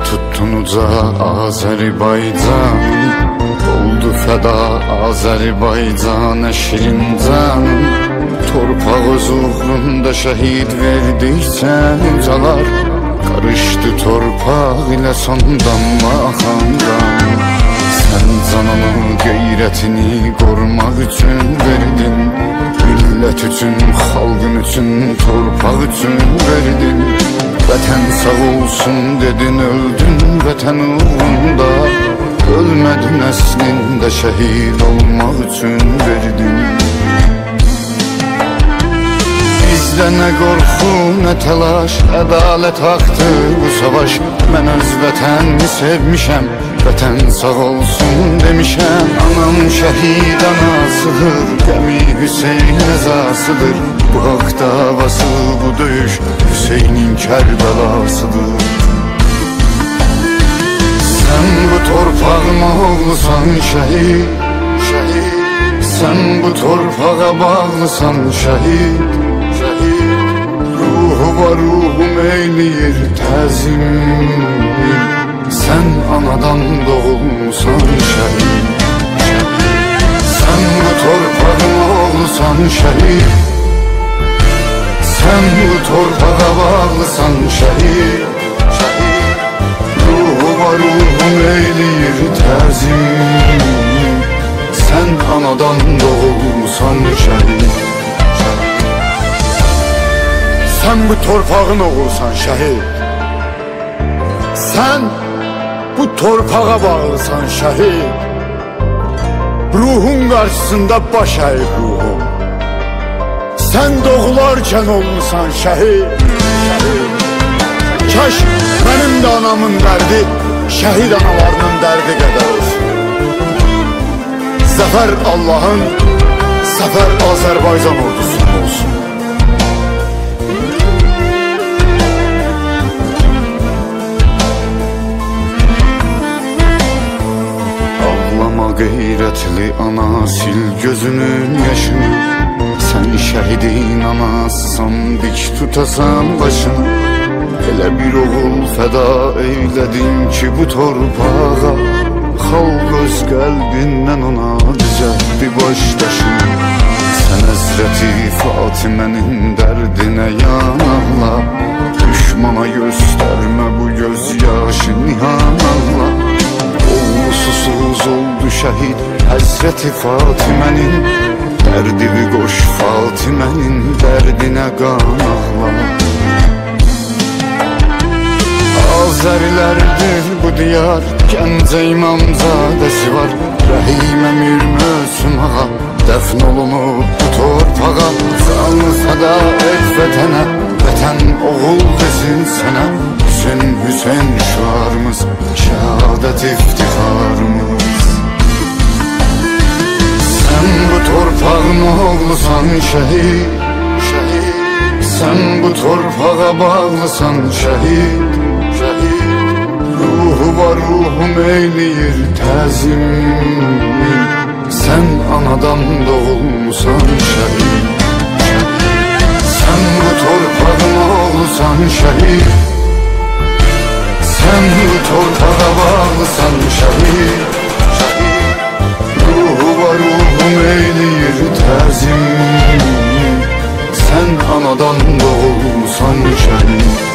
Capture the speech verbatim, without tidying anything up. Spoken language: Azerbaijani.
tuttun uca Azerbaycan, oldu feda Azerbaycan eşrin canım. Torpaq öz uğrunda şəhid verdikcə ucalar, karıştı torpaq ilə sondan maxandan. Sən canını, qeyrətini qorumaq üçün verdin, millət üçün, xalqın üçün, torpaq üçün verdin. Vətən sağ olsun dedin, öldün vətən uğrunda. Ölmədin əslində, şəhid olmaq üçün verdin. Bizdə nə qorxu, nə təlaş, ədalət haqdır bu savaş. Mən öz vətənimi sevmişəm, vətən sağ olsun demişəm. Anam şəhid anasıdır, qəmi Hüseyin əzasıdır. Bu haqq davası, bu döyüş Hüseynin Kərbəlasıdır. Sən bu torpağın oğlusan şəhid, şəhid. Sən bu torpağa bağlısan şəhid, şəhid. Ruhu var ruhum eyləyir təzim. Sən anadan doğulmusan şəhid, sən bu torpağın oğlusan şəhid. Sən bu torpağa bağlısan şəhid, şəhid. Ruhu var ruhum eyləyir təzim. Sən anadan doğulmusan şəhid, şəhid. Sən bu torpağın oğlusan şəhid. Sən bu torpağa bağlısan şəhid. Ruhun qarşısında baş əyib ruhum. Sən doğularkən olmusan şəhid, şəhid. Kaş mənim də anamın dərdi şəhid analarının dərdi qədər olsun. Zəfər Allah'ın, zəfər Azərbaycan ordusunun olsun. Qeyrətli ana, sil gözünün yaşını. Sən şəhidin anasısan, dik tutasan başını. Elə bir oğul fəda eylədin ki bu torpağa. Xalq öz qəlbindən ona düzəltdi baş daşını. Sən Həzrəti Fatimənin dərdinə yan ağla. Düşmana göstərmə bu göz yaşı nihan ağla. Susuz oldu şəhid Həzrəti Fatimənin. Dərdini qoş Fatimənin dərdinə qan ağla. Azərilərdir bu diyar, Gəncə İmamzadəsi var. Rəhim Əmir Möhsüm ağa dəfn olunub bu torpağa. Canı fəda et vətənə, vətən oğul desin sənə. Hüseyn, Hüseyn şüarımız, şəhadət iftixarımız. Sən bu torpağın oğlusan şəhid, şəhid. Sən bu torpağa bağlısan şəhid, şəhid. Ruhu var ruhum eyləyir təzim. Sən anadan doğulmusan şəhid, sən bu torpağın oğlusan şəhid. Sən bu torpağa bağlısan şəhid, şəhid. Ruhu var ruhum eyləyir təzim. Sən anadan doğulmusan şəhid.